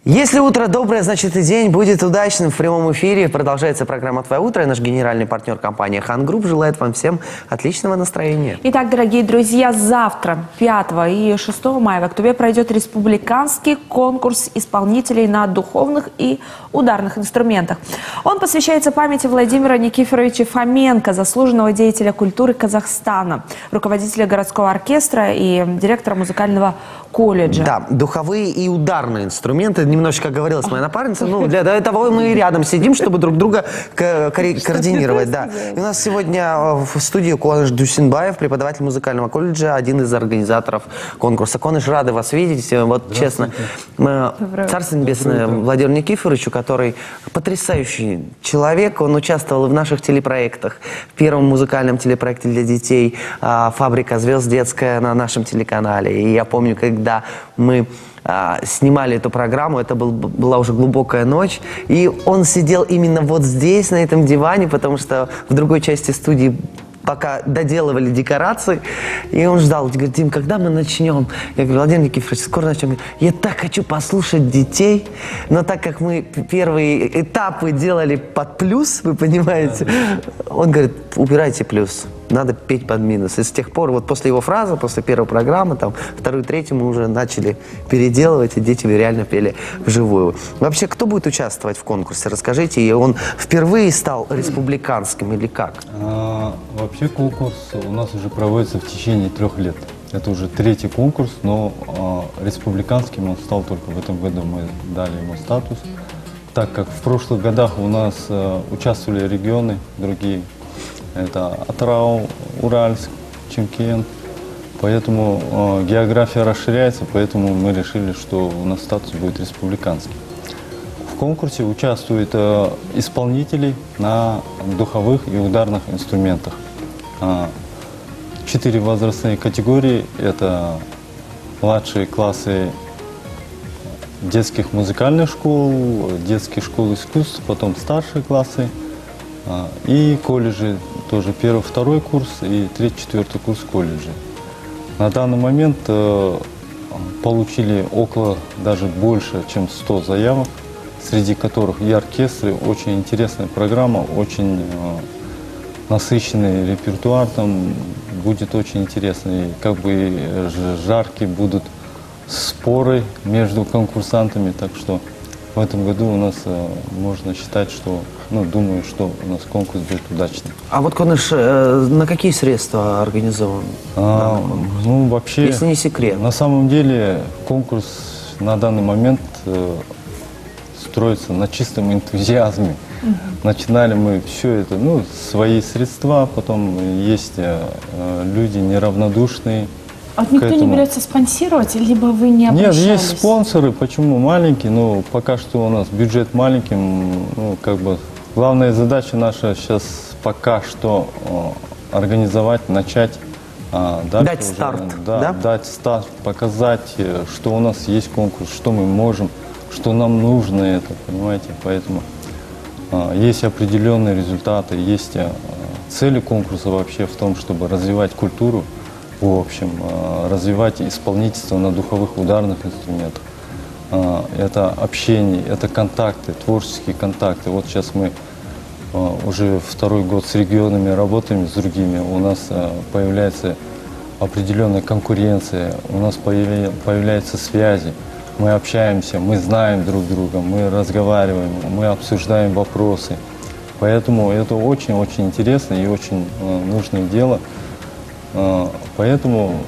Если утро доброе, значит и день будет удачным. В прямом эфире продолжается программа «Твое утро». И наш генеральный партнер компания «Хан Групп» желает вам всем отличного настроения. Итак, дорогие друзья, завтра, 5 и 6 мая в Актубе пройдет республиканский конкурс исполнителей на духовных и ударных инструментах. Он посвящается памяти Владимира Никифоровича Фоменко, заслуженного деятеля культуры Казахстана, руководителя городского оркестра и директора музыкального колледжа. Да, духовые и ударные инструменты. Немножечко говорилась моя напарница. Ну, для этого мы рядом сидим, чтобы друг друга координировать. Да. И у нас сегодня в студии Куаныш Дусинбаев, преподаватель музыкального колледжа, один из организаторов конкурса. Куаныш, рады вас видеть. Вот честно, Царство Небесное Владимиру Никифоровичу, который потрясающий человек. Он участвовал и в наших телепроектах. В первом музыкальном телепроекте для детей «Фабрика звезд» детская на нашем телеканале. И я помню, когда мы снимали эту программу, это была уже глубокая ночь, и он сидел именно вот здесь, на этом диване, потому что в другой части студии пока доделывали декорации, и он ждал, говорит: Дим, когда мы начнем? Я говорю: Владимир Никифорович, скоро начнем. Я так хочу послушать детей, но так как мы первые этапы делали под плюс, вы понимаете, он говорит: убирайте плюс, надо петь под минус. И с тех пор, вот после его фразы, после первой программы, там, вторую, третью мы уже начали переделывать, и дети реально пели вживую. Вообще, кто будет участвовать в конкурсе? Расскажите, и он впервые стал республиканским или как? Вообще конкурс у нас уже проводится в течение 3 лет. Это уже 3-й конкурс, но республиканским он стал только в этом году. Мы дали ему статус, так как в прошлых годах у нас участвовали регионы другие. Это Атырау, Уральск, Чимкент. Поэтому география расширяется, поэтому мы решили, что у нас статус будет республиканский. В конкурсе участвуют исполнители на духовых и ударных инструментах. 4 возрастные категории. Это младшие классы детских музыкальных школ, детских школ искусств, потом старшие классы и колледжи. Тоже 1-2 курс и 3-4 курс колледжа. На данный момент получили около, даже больше, чем 100 заявок, среди которых и оркестры. Очень интересная программа, очень насыщенный репертуар, там будет очень интересный. Как бы жаркие будут споры между конкурсантами, так что в этом году у нас можно считать, что, думаю, что у нас конкурс будет удачный. А вот, Куаныш, на какие средства организован? Вообще, если не секрет. На самом деле конкурс на данный момент строится на чистом энтузиазме. Начинали мы все это, свои средства, потом есть люди неравнодушные. А вот никто не берется спонсировать, либо вы не обращались? Нет, есть спонсоры, почему маленькие, но пока что у нас бюджет маленький, главная задача наша сейчас пока что организовать, начать. Дать старт, да? Дать старт, показать, что у нас есть конкурс, что мы можем, что нам нужно это, понимаете, поэтому есть определенные результаты, есть цели конкурса вообще в том, чтобы развивать культуру, в общем, развивать исполнительство на духовых ударных инструментах. Это общение, это контакты, творческие контакты. Вот сейчас мы уже 2-й год с регионами работаем, с другими. У нас появляется определенная конкуренция, у нас появляются связи. Мы общаемся, мы знаем друг друга, мы разговариваем, мы обсуждаем вопросы. Поэтому это очень-очень интересно и очень нужное дело. Поэтому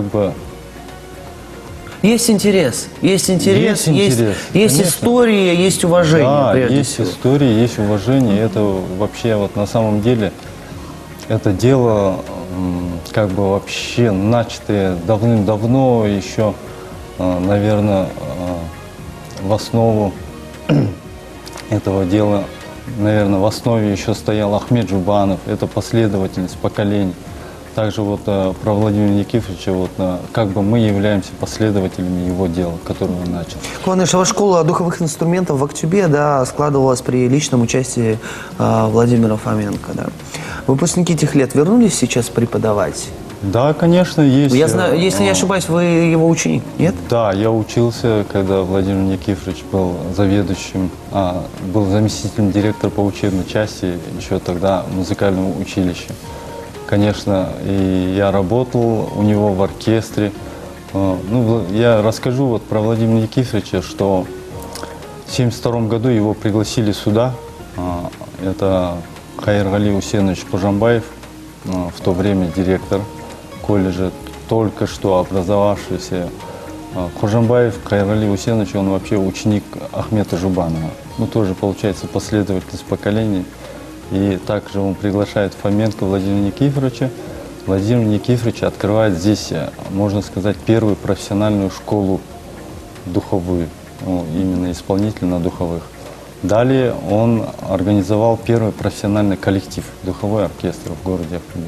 есть интерес, есть история, есть уважение. Да, есть история, есть уважение. Это вообще на самом деле это дело вообще начатое давным-давно, еще, наверное, в основу этого дела, наверное, в основе еще стоял Ахмед Жубанов. Это последовательность поколений. Также про Владимира Никифоровича, мы являемся последователями его дела, которое он начал. Куаныш, ваша школа духовых инструментов в Актубе, складывалась при личном участии Владимира Фоменко, да. Выпускники этих лет вернулись сейчас преподавать? Да, конечно, есть. Я знаю, если не ошибаюсь, вы его ученик, нет? Да, я учился, когда Владимир Никифорович был заведующим, был заместителем директора по учебной части, еще тогда в музыкальном училище. Конечно, и я работал у него в оркестре. Ну, я расскажу вот про Владимира Никифоровича, что в 1972 году его пригласили сюда. Это Кайыргали Усенович Кужамбаев, в то время директор колледжа, только что образовавшийся. Кужамбаев Кайыргали Усенович, он вообще ученик Ахмета Жубанова. Ну, тоже, получается, последовательность поколений. И также он приглашает Фоменко Владимира Никифоровича. Владимир Никифорович открывает здесь, можно сказать, первую профессиональную школу духовую, именно исполнительно-духовых. Далее он организовал первый профессиональный коллектив, духовой оркестр в городе Актобе.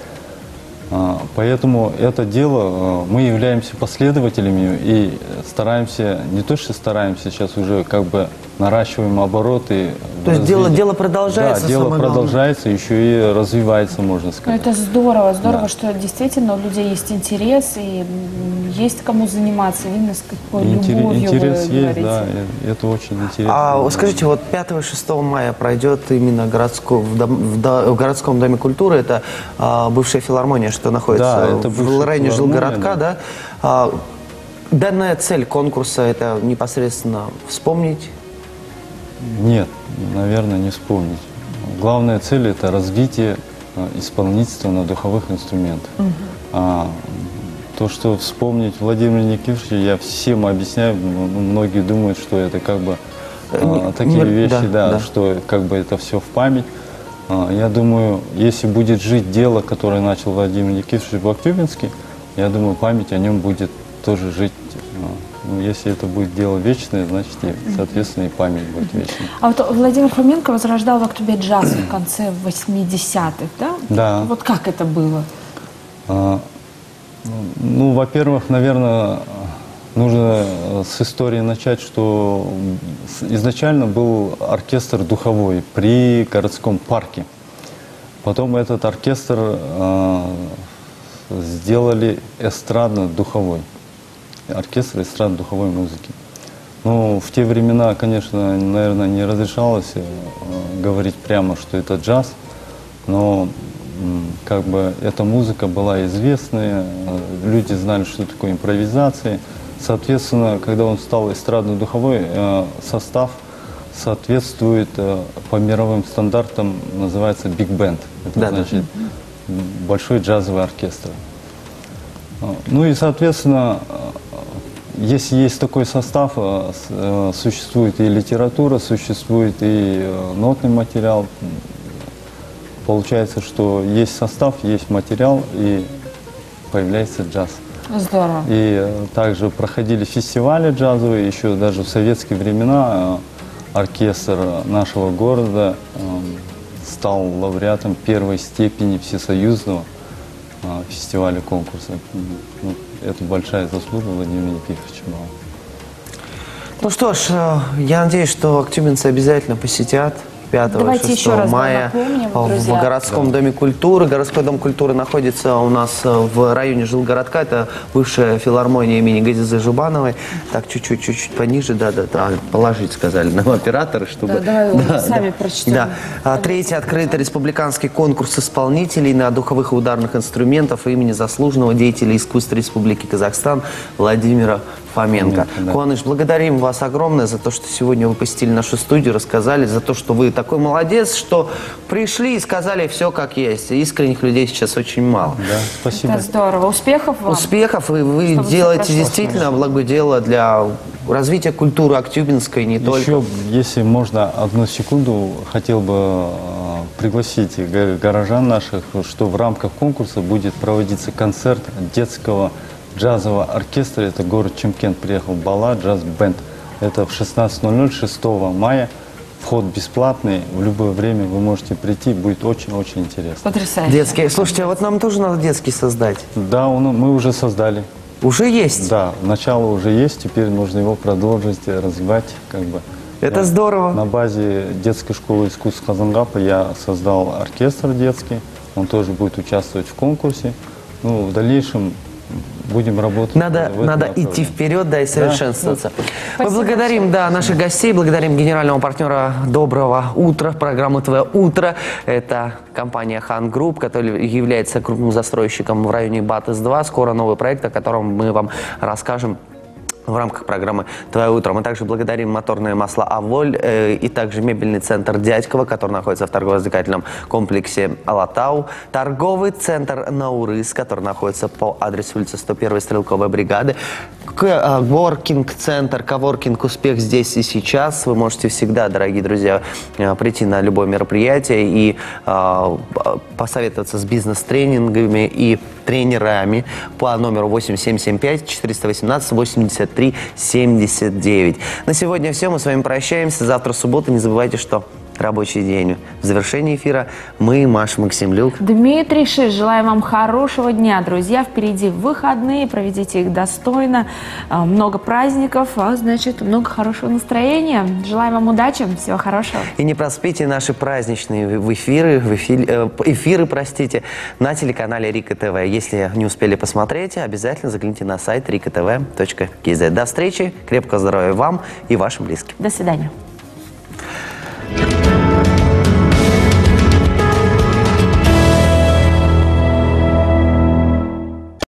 Поэтому это дело, мы являемся последователями и стараемся, не то что стараемся, сейчас уже как бы наращиваем обороты. То есть дело продолжается? Да, дело продолжается, еще и развивается, можно сказать. Ну, это здорово, здорово, Да. что действительно у людей есть интерес и есть кому заниматься, видно, с какой любовью Интерес вы есть, говорите. да, это очень интересно. А скажите, вот 5 и 6 мая пройдет именно в городском доме культуры, это бывшая филармония, что находится Да, это в бывшая районе филармония, жилгородка, да? Данная цель конкурса – это непосредственно вспомнить. Нет, наверное, не вспомнить. Главная цель – это развитие исполнительства на духовых инструментах. То, что вспомнить Владимира Никифоровича, я всем объясняю, многие думают, что это как бы такие вещи, да, что как бы это все в память. Я думаю, если будет жить дело, которое начал Владимир Никифорович в Актюбинске, я думаю, память о нем будет тоже жить. Если это будет дело вечное, значит, и, соответственно, и память будет вечной. А вот Владимир Фоменко возрождал в Актобе джаз в конце 80-х, да? Да. Вот как это было? Ну, во-первых, наверное, нужно с истории начать, что изначально был оркестр духовой при городском парке. Потом этот оркестр сделали эстрадно-духовой. Оркестр эстрадно-духовой музыки. Ну, в те времена, конечно, наверное, не разрешалось говорить прямо, что это джаз, но как бы эта музыка была известная, люди знали, что такое импровизация. Соответственно, когда он стал эстрадно-духовой, состав соответствует по мировым стандартам, называется биг-бенд. Это значит большой джазовый оркестр. Ну и, соответственно, если есть такой состав, существует и литература, существует и нотный материал. Получается, что есть состав, есть материал, и появляется джаз. Здорово. И также проходили фестивали джазовые, еще даже в советские времена оркестр нашего города стал лауреатом первой степени всесоюзного фестиваля конкурса. Это большая заслуга Владимира Никифоровича была. Ну что ж, я надеюсь, что актюбинцы обязательно посетят 5 Давайте и 6 еще раз мая напомним, в друзья. городском доме культуры. Городской дом культуры находится у нас в районе жилгородка. Это бывшая филармония имени Газизы Жубановой. Так, чуть-чуть пониже, да, положить, сказали нам операторы, чтобы... Да, давай сами прочтем. Да. Третий открытый республиканский конкурс исполнителей на духовых и ударных инструментов имени заслуженного деятеля искусства Республики Казахстан Владимира Фоменко. Да. Куаныш, благодарим вас огромное за то, что сегодня вы посетили нашу студию, рассказали, за то, что вы такой молодец, что пришли и сказали все как есть. Искренних людей сейчас очень мало. Да, спасибо. Это здорово. Успехов вам. Успехов, и вы Чтобы делаете всё прошло действительно благое дело для развития культуры актюбинской, не только. Еще, если можно, одну секунду, хотел бы пригласить горожан наших, что в рамках конкурса будет проводиться концерт детского джазового оркестра. Это город Чимкент приехал, Бала джаз-бенд. Это в 16:00 6 мая. Вход бесплатный, в любое время вы можете прийти, будет очень-очень интересно. Потрясающе. Детские. Слушайте, а вот нам тоже надо детский создать. Да, мы уже создали. Уже есть. Да, начало уже есть, теперь нужно его продолжить, развивать. Как бы. Это здорово. На базе детской школы искусств Казангапа я создал оркестр детский, он тоже будет участвовать в конкурсе. ну, в дальнейшем будем работать. Надо в этом идти направлении. вперед, да, и совершенствоваться. Мы Спасибо благодарим, да, наших гостей, благодарим генерального партнера «Доброго утра», программы «Твое утро». Это компания «Хан Групп», которая является крупным застройщиком в районе Батыс-2. Скоро новый проект, о котором мы вам расскажем в рамках программы «Твое утро». Мы также благодарим моторные масла «Аволь» и также мебельный центр «Дядьково», который находится в торгово-развлекательном комплексе «Алатау», торговый центр «Наурыз», который находится по адресу улицы 101 Стрелковой бригады, коворкинг-центр, коворкинг «Успех» здесь и сейчас. Вы можете всегда, дорогие друзья, прийти на любое мероприятие и посоветоваться с бизнес-тренингами и тренерами по номеру 8775-418-83-79. На сегодня все. Мы с вами прощаемся. Завтра суббота. Не забывайте, что рабочий день. В завершении эфира мы, Маша Максимлюк. Дмитрий Шиш, желаем вам хорошего дня, друзья. Впереди выходные, проведите их достойно. Много праздников, а значит, много хорошего настроения. Желаем вам удачи, всего хорошего. И не проспите наши праздничные эфиры, простите, на телеканале Рика ТВ. Если не успели посмотреть, обязательно загляните на сайт rikatv.kz. До встречи, крепкого здоровья вам и вашим близким. До свидания.